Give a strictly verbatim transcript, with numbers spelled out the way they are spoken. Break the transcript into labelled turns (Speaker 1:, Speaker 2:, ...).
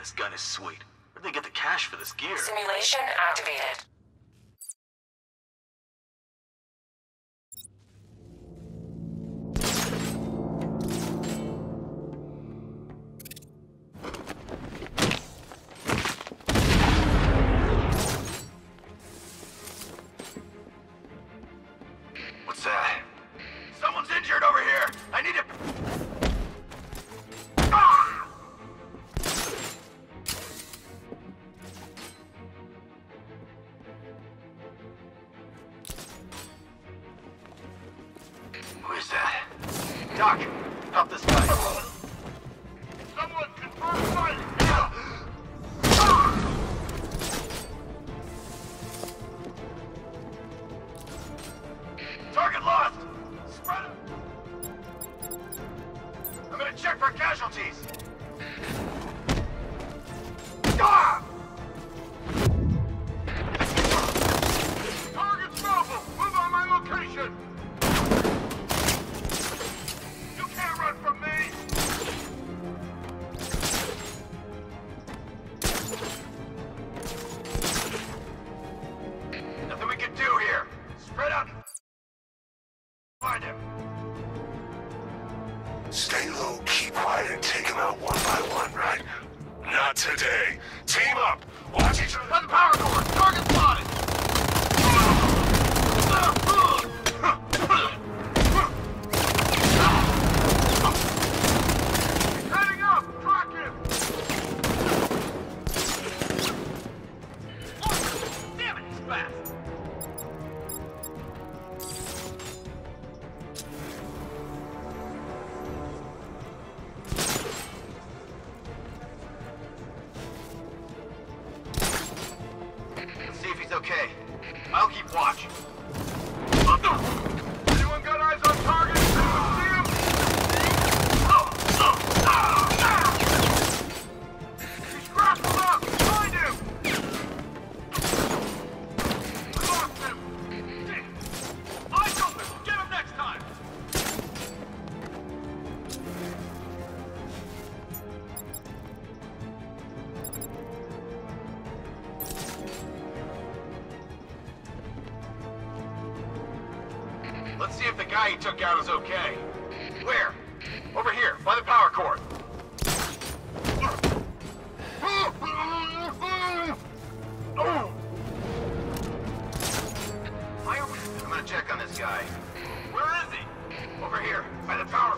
Speaker 1: this gun is sweet. Where'd they get the cash for this gear?
Speaker 2: Simulation activated.
Speaker 1: What's that? Someone's injured over here! I need to... Ah! Who is that? Doc, help this guy. Someone confirm fight! Target lost! Spread it! I'm gonna check for casualties! Ah! Target's mobile! Move on my location! You can't run from me! Nothing we can do here! Spread out! Find him!
Speaker 3: Stay low, keep quiet, and take him out one by one, right? Not today. Team up! Watch each other!
Speaker 1: By the power cord! Target spotted! He's heading up! Track him! Oh, damn it, he's fast! See if he's okay. I'll keep watch. Anyone got eyes on target? Anyone see him? He's grappled up! Find him! We lost him! Damn. Eyes open! Get him next time! Let's see if the guy he took out is okay. Where? Over here, by the power cord. Why are we... I'm gonna check on this guy. Where is he? Over here, by the power